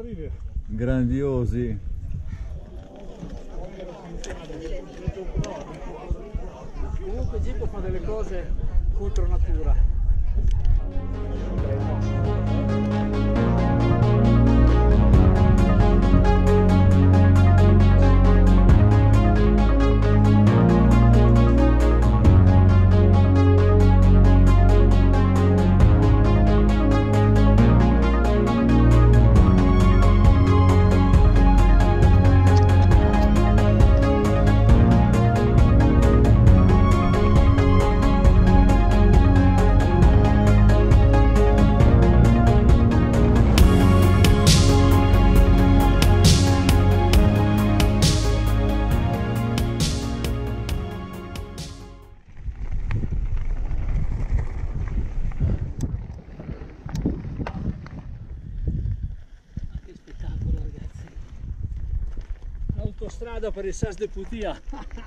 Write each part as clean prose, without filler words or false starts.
grandiosi. Comunque Gippo fa delle cose contro natura. Autostrada per il Sas de Putia.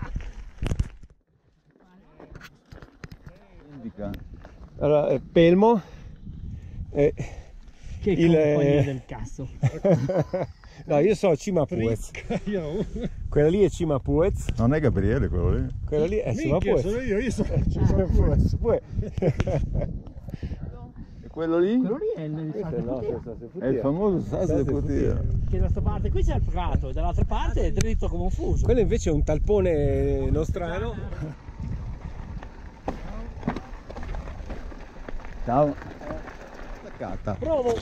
Indica. Allora, Pelmo. Che compagnia del cazzo. No, io so Cima Puez. Quella lì è Cima Puez. Non è Gabriele quello lì? Quella lì è Cima Puez. Sono io sono Cima Puez. E quello lì? Quello lì è il Sas de Putia. È il famoso Sas de Putia. Che da questa parte qui c'è il prato e dall'altra parte è dritto come un fuso. Quello invece è un talpone nostrano. Ciao. Staccata. Provo.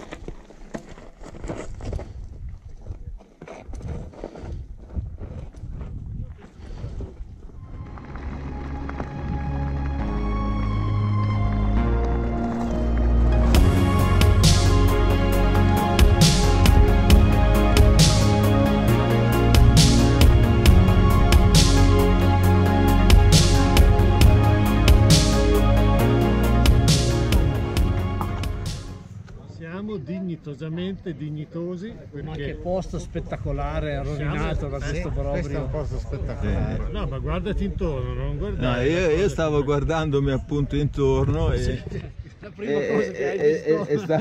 Dignitosamente dignitosi, Ma che posto spettacolare, rovinato da questo proprio. Questo è un posto spettacolare. No, ma guardati intorno, non guardare. No, io stavo guardandomi appunto intorno e La prima cosa che hai visto.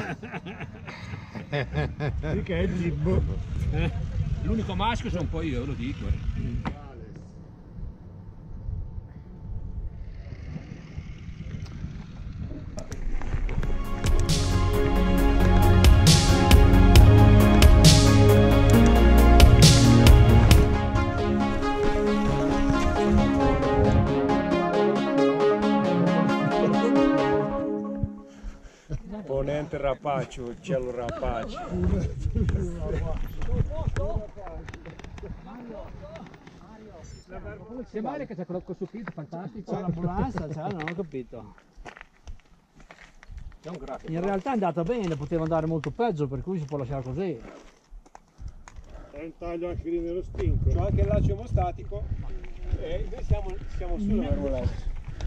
Che è il Gibbo. L'unico maschio sono poi io, lo dico. Ponente rapace, uccello rapace. C'è Mario che c'è quello soffitto fantastico. C'è l'ambulanza, non ho capito. In realtà è andata bene, poteva andare molto peggio, per cui si può lasciare così. C'è un taglio anche lì nello stinco. C'ho anche il laccio emostatico e noi siamo sulla ruoletta.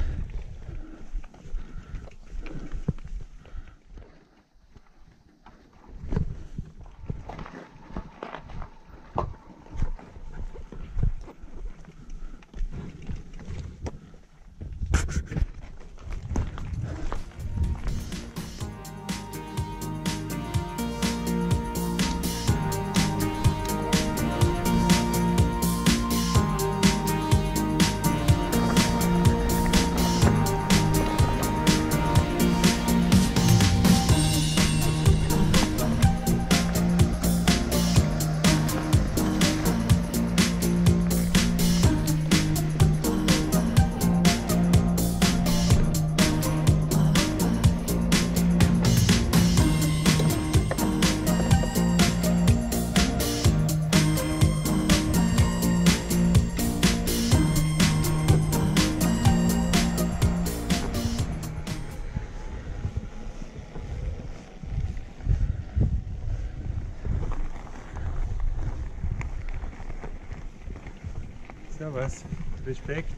Was? Respekt.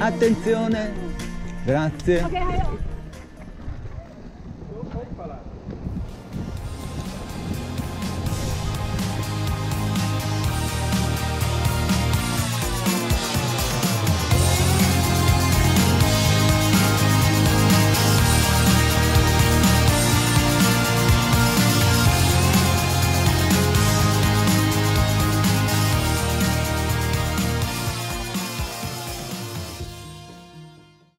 Attenzione, grazie. Okay,